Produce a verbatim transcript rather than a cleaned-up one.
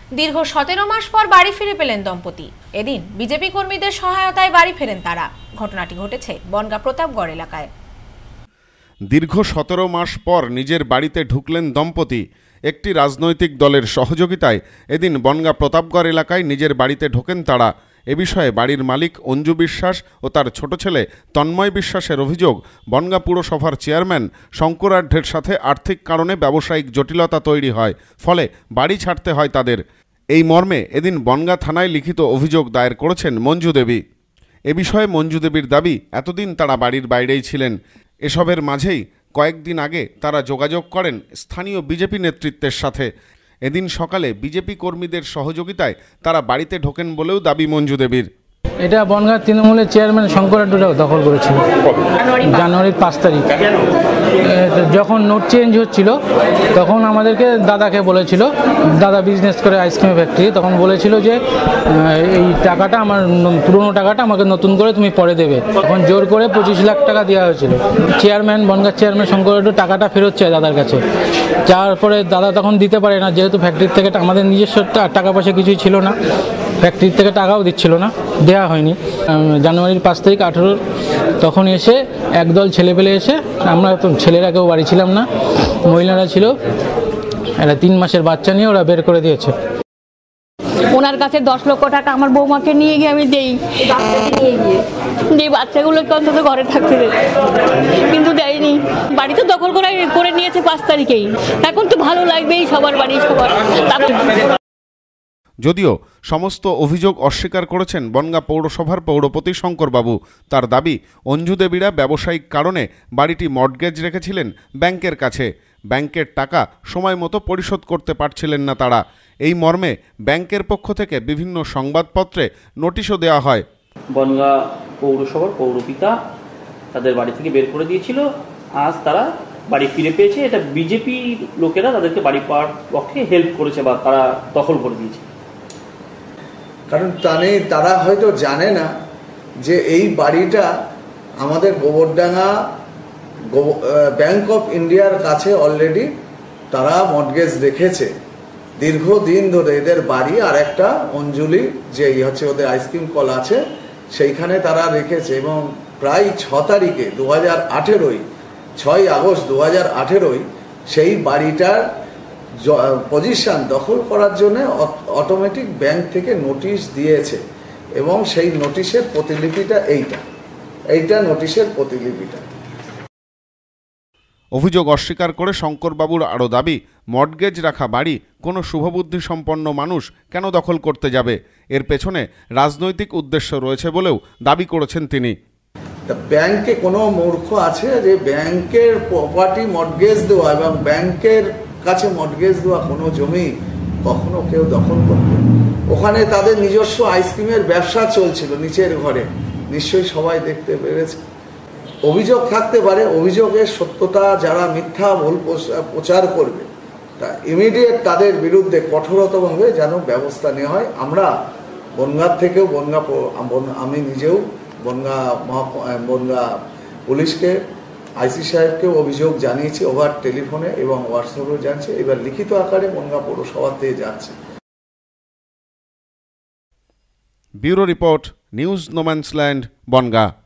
দীর্ঘ সতেরো মাস পর বাড়ি ফিরে পেলেন দম্পতি। এদিন বিজেপি কর্মীদের সহায়তায় বাড়ি ফেরেন তারা। ঘটনাটি ঘটেছে বনগাঁ প্রতাপগড় এলাকায়। দীর্ঘ সতেরো মাস পর নিজের বাড়িতে ঢুকলেন দম্পতি। একটি রাজনৈতিক দলের সহযোগিতায় এদিন বনগাঁ প্রতাপগড় এলাকায় নিজের বাড়িতে ঢোকেন তারা। এ বিষয়ে বাড়ির মালিক অঞ্জু বিশ্বাস ও তার ছোট ছেলে তন্ময় বিশ্বাসের অভিযোগ, বনগাঁ পুরসভার চেয়ারম্যান শঙ্করাঢ্যের সাথে আর্থিক কারণে ব্যবসায়িক জটিলতা তৈরি হয়, ফলে বাড়ি ছাড়তে হয় তাদের। এই মর্মে এদিন বনগাঁ থানায় লিখিত অভিযোগ দায়ের করেছেন মঞ্জু দেবী। এ বিষয়ে মঞ্জু দেবীর দাবি, এতদিন তারা বাড়ির বাইরেই ছিলেন। এসবের মাঝেই কয়েকদিন আগে তারা যোগাযোগ করেন স্থানীয় বিজেপি নেতৃত্বের সাথে। এদিন সকালে বিজেপি কর্মীদের সহযোগিতায় তারা বাড়িতে ঢোকেন বলেও দাবি মঞ্জু দেবীর। এটা বনগাঁ তৃণমূলের চেয়ারম্যান শঙ্করাঢ্য দখল করেছিল জানুয়ারির পাঁচ তারিখ। যখন নোট চেঞ্জ হচ্ছিল তখন আমাদেরকে দাদাকে বলেছিল, দাদা বিজনেস করে আইসক্রিম ফ্যাক্টরি, তখন বলেছিল যে এই টাকাটা আমার পুরোনো টাকাটা আমাকে নতুন করে তুমি পরে দেবে। তখন জোর করে পঁচিশ লাখ টাকা দেওয়া হয়েছিল। চেয়ারম্যান বনগাঁ চেয়ারম্যান শঙ্করাঢ্য টাকাটা ফেরত চায় দাদার কাছে। যাওয়ার পরে দাদা তখন দিতে পারে না, যেহেতু ফ্যাক্টরির থেকে আমাদের নিজস্ব টাকা পয়সা কিছুই ছিল না, ফ্যাক্টরির থেকে টাকাও দিচ্ছিল না, দেওয়া হয়নি। জানুয়ারির পাঁচ তারিখ আঠেরো তখন এসে একদল ছেলেপেলে এসে, আমরা তো ছেলেরা কেউ বাড়ি ছিলাম না, মহিলারা ছিল, একটা তিন মাসের বাচ্চা নিয়ে ওরা বের করে দিয়েছে। ওনার কাছে দশ লক্ষ টাকা আমার বৌমাকে নিয়ে গিয়ে আমি দেই, নিয়ে গিয়ে যে বাচ্চাগুলোকে অন্তত ঘরে থাকতে দেয়, কিন্তু দেয়নি। বাড়িতে দখল করে করে নিয়েছে পাঁচ তারিখেই। এখন তো ভালো লাগবেই সবার বাড়ি সবার। যদিও সমস্ত অভিযোগ অস্বীকার করেছেন বনগাঁ পৌরসভার পৌরপতি শঙ্করবাবু। তার দাবি, অঞ্জু দেবীরা ব্যবসায়িক কারণে বাড়িটি মর্টগেজ রেখেছিলেন ব্যাংকের কাছে। ব্যাংকের টাকা সময় মতো পরিশোধ করতে পারছিলেন না তারা। এই মর্মে ব্যাংকের পক্ষ থেকে বিভিন্ন সংবাদপত্রে নোটিশও দেওয়া হয়। বনগাঁ পৌরসভার পৌরপিতা তাদের বাড়ি থেকে বের করে দিয়েছিল, আজ তারা বাড়ি ফিরে পেয়েছে। এটা বিজেপি লোকেরা তাদেরকে বাড়ি পাওয়ার পক্ষে হেল্প করেছে বা তারা দখল করে দিয়েছে। কারণ তানে তারা হয়তো জানে না যে এই বাড়িটা আমাদের গোবরডাঙ্গা ব্যাংক অফ ইন্ডিয়ার কাছে অলরেডি তারা মর্টগেজ রেখেছে। দীর্ঘদিন ধরে এদের বাড়ি আর একটা অঞ্জলি যে হচ্ছে ওদের আইসক্রিম কল আছে সেইখানে তারা রেখেছে, এবং প্রায় ছ তারিখে দু হাজার আঠেরোই ছয় আগস্ট দু হাজার আঠেরোই সেই বাড়িটার পজিশন দখল করার জন্য অটোমেটিক ব্যাংক থেকে নোটিশ দিয়েছে, এবং সেই নোটিশের প্রতিলিপিটা এইটা এইটা নোটিশের প্রতিলিপিটা। অভিযোগ অস্বীকার করে শঙ্করবাবুর আরও দাবি, মর্টগেজ রাখা বাড়ি কোনো শুভবুদ্ধি সম্পন্ন মানুষ কেন দখল করতে যাবে? এর পেছনে রাজনৈতিক উদ্দেশ্য রয়েছে বলেও দাবি করেছেন তিনি। ব্যাংকে কোনো মূর্খ আছে যে ব্যাংকের প্রপার্টি মর্টগেজ দেওয়া এবং ব্যাংকের কাছে মর্টগেজ দেওয়া কোনো জমি কখনো কেউ দখল করবে? ওখানে তাদের নিজস্ব আইসক্রিমের ব্যবসা চলছিল নিচের ঘরে, নিশ্চয়ই সবাই দেখতে পেরেছে। অভিযোগ থাকতে পারে, অভিযোগের সত্যতা যারা মিথ্যা ভুল প্রচার করবে তা ইমিডিয়েট তাদের বিরুদ্ধে কঠোরতমভাবে যেন ব্যবস্থা নেওয়া হয়। আমরা বনগাঁ থেকেও বনগাঁ আমি নিজেও বনগাঁ বনগাঁ পুলিশকে আইসি সাহেবকেও অভিযোগ জানিয়েছি ওভার টেলিফোনে এবং হোয়াটসঅ্যাপেও জানছে, এবার লিখিত আকারে বনগাঁ পৌরসভাতে যাচ্ছে। Bureau report, news no man's land, Bongaon.